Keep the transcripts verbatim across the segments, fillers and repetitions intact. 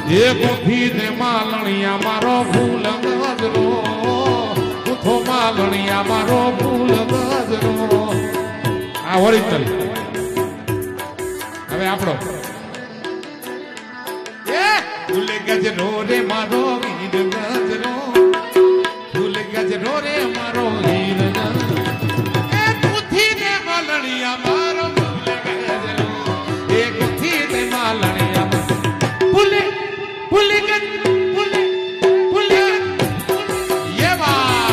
एक थी दे मालणिया मारो फूल गजरो उठो मालणिया मारो फूल गजरो आ ओरिजिनल હવે આપણો એ ફૂલ ગજરો રે મારો વીર ગજરો ફૂલ ગજરો રે મારો વીર ગજરો એ ઉઠી દે માલણિયા મારો ફૂલ ગજરો એક ઉઠી દે માલણિયા ફૂલ फूल फूल फूल ये बा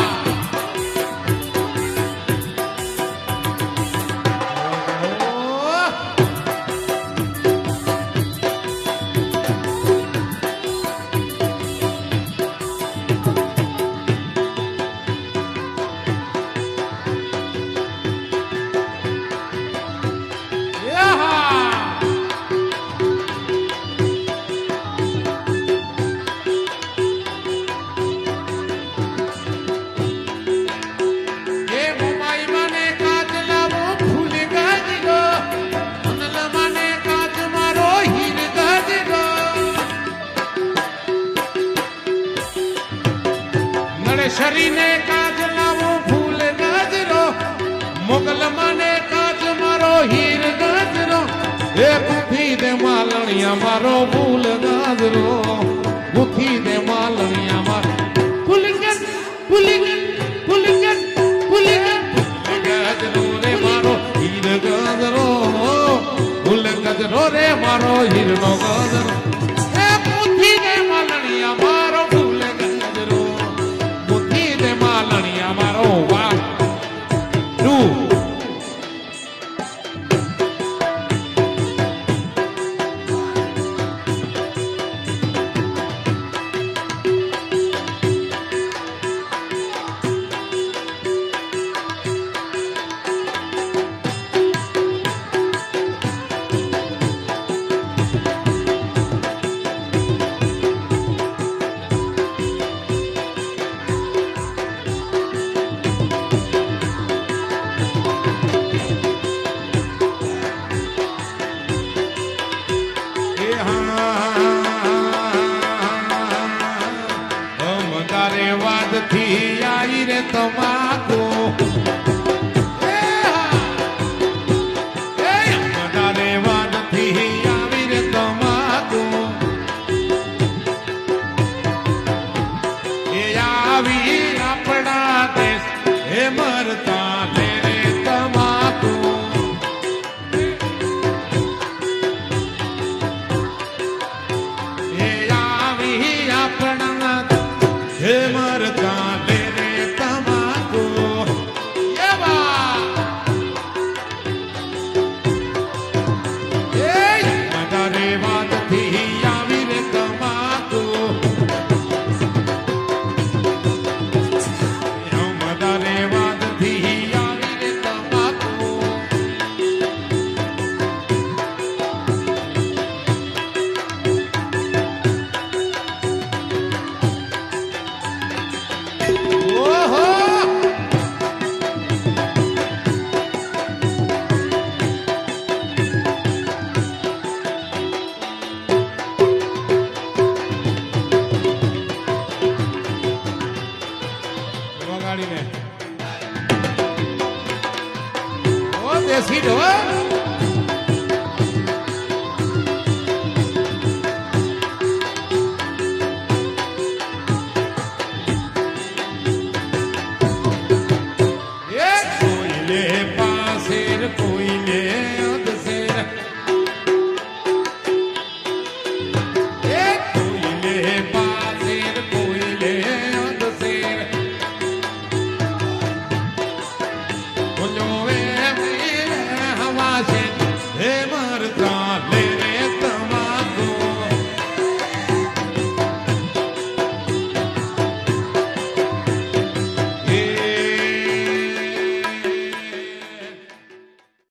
शरी ने काज लावो फूल गजरो मुगल माने काज मारो हीर गजरो ए गुथी दे मालणिया मारो फूल गजरो गुथी दे मालणिया मारो फूल गज फूल गज फूल गज फूल गजरो रे मारो हीर गजरो फूल गजरो रे मारो हीर नो गजरो ए गुथी दे मालणिया मारो फूल गजरो मालणिया मारो वाह टू थी आई रे तमाको मदारे वाद थी आई रे तमाको ये आवी अपना देश हे मरता ले रे तमाको ये आवी अपना हे मरता ले रे तमाको ये बा ए मदारे वाद थी आवी रे तमाको मदारे वाद थी आवी रे तमाको गाड़ी में ओ देसी ढोल